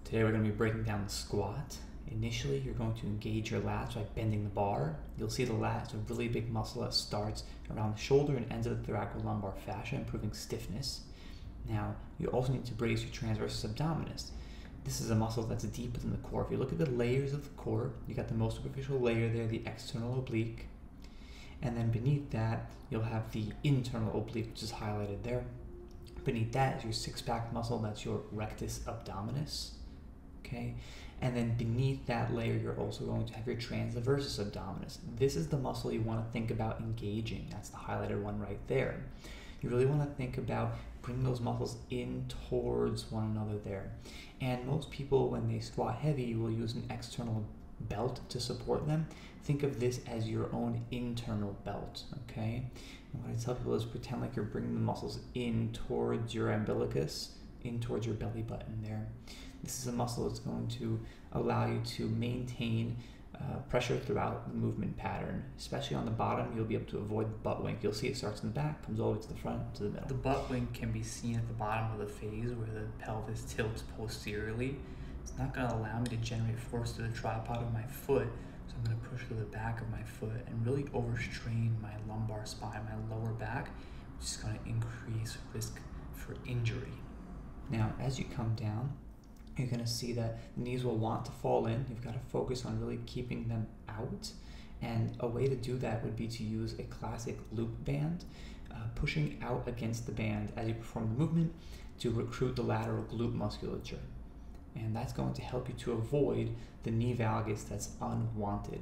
Today we're going to be breaking down the squat. Initially, you're going to engage your lats by bending the bar. You'll see the lat is a really big muscle that starts around the shoulder and ends at the thoracolumbar fascia, improving stiffness. Now, you also need to brace your transversus abdominis. This is a muscle that's deep within the core. If you look at the layers of the core, you got the most superficial layer there, the external oblique. And then beneath that, you'll have the internal oblique, which is highlighted there. Beneath that is your six-pack muscle, that's your rectus abdominis. Okay, and then beneath that layer, you're also going to have your transversus abdominis. This is the muscle you want to think about engaging. That's the highlighted one right there. You really want to think about bringing those muscles in towards one another there. And most people, when they squat heavy, will use an external belt to support them. Think of this as your own internal belt, okay? And what I tell people is pretend like you're bringing the muscles in towards your umbilicus, in towards your belly button there. This is a muscle that's going to allow you to maintain pressure throughout the movement pattern. Especially on the bottom, you'll be able to avoid the butt wink. You'll see it starts in the back, comes all the way to the front, to the middle. The butt wink can be seen at the bottom of the phase where the pelvis tilts posteriorly. It's not going to allow me to generate force to the tripod of my foot, so I'm going to push through the back of my foot and really overstrain my lumbar spine, my lower back, which is going to increase risk for injury. Now, as you come down, you're going to see that the knees will want to fall in. You've got to focus on really keeping them out. And a way to do that would be to use a classic loop band, pushing out against the band as you perform the movement to recruit the lateral glute musculature. And that's going to help you to avoid the knee valgus that's unwanted.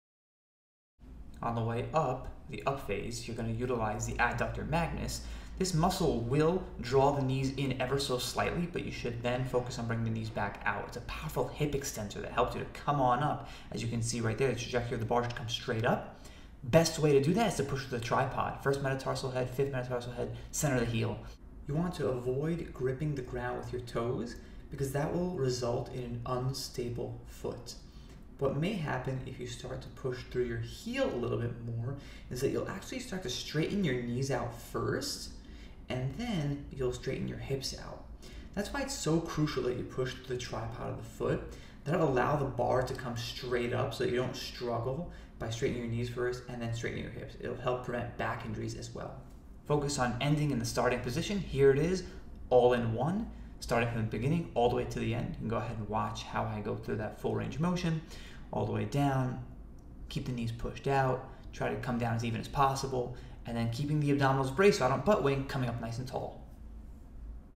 On the way up, the up phase, you're going to utilize the adductor magnus. This muscle will draw the knees in ever so slightly, but you should then focus on bringing the knees back out. It's a powerful hip extensor that helps you to come on up. As you can see right there, the trajectory of the bar should come straight up. Best way to do that is to push with the tripod. First metatarsal head, fifth metatarsal head, center of the heel. You want to avoid gripping the ground with your toes because that will result in an unstable foot. What may happen if you start to push through your heel a little bit more is that you'll actually start to straighten your knees out first, and then you'll straighten your hips out. That's why it's so crucial that you push through the tripod of the foot. That'll allow the bar to come straight up so that you don't struggle by straightening your knees first and then straightening your hips. It'll help prevent back injuries as well. Focus on ending in the starting position. Here it is, all in one, starting from the beginning all the way to the end. You can go ahead and watch how I go through that full range of motion, all the way down, keep the knees pushed out, try to come down as even as possible, and then keeping the abdominals braced so I don't butt wink, coming up nice and tall.